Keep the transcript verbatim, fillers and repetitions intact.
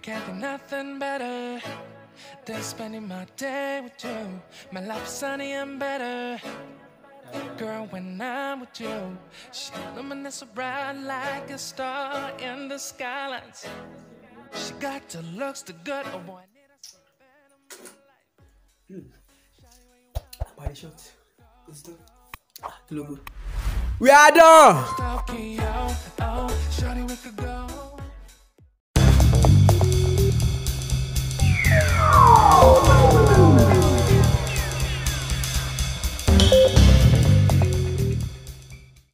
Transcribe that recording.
can't be nothing better than spending my day with you. My life's sunny and better, girl, when I'm with you. She luminous so bright like a star in the skylines. She got the looks, the good. Oh boy, I need her so bad. Body shot. We are done. Tokyo, oh,